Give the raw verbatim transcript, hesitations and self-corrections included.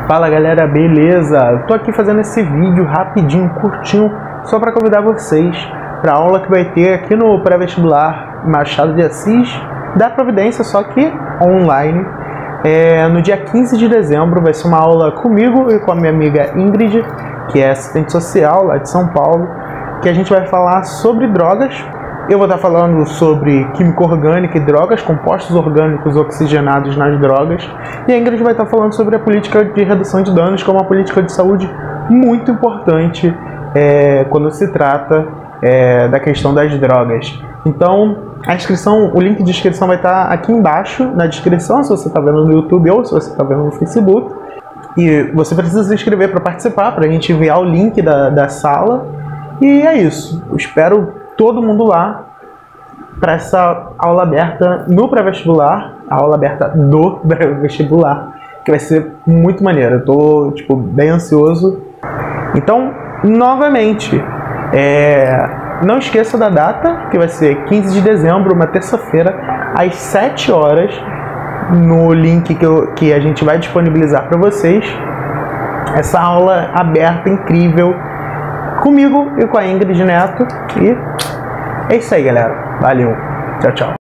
Fala galera, beleza? Tô aqui fazendo esse vídeo rapidinho, curtinho, só para convidar vocês para a aula que vai ter aqui no pré-vestibular Machado de Assis da Providência, só que online. É, no dia quinze de dezembro vai ser uma aula comigo e com a minha amiga Ingrid, que é assistente social lá de São Paulo, que a gente vai falar sobre drogas. Eu vou estar falando sobre química orgânica e drogas, compostos orgânicos oxigenados nas drogas. E a Ingrid vai estar falando sobre a política de redução de danos, que é uma política de saúde muito importante é, quando se trata é, da questão das drogas. Então, a inscrição, o link de inscrição vai estar aqui embaixo na descrição, se você está vendo no YouTube ou se você está vendo no Facebook. E você precisa se inscrever para participar, para a gente enviar o link da, da sala. E é isso. Eu espero todo mundo lá para essa aula aberta no pré-vestibular, a aula aberta do pré-vestibular, que vai ser muito maneiro. Eu tô, tipo, bem ansioso. Então, novamente, é, não esqueça da data, que vai ser quinze de dezembro, uma terça-feira, às sete horas, no link que, eu, que a gente vai disponibilizar para vocês. Essa aula aberta, incrível, comigo e com a Ingrid Neto. E é isso aí, galera. Valeu. Tchau, tchau.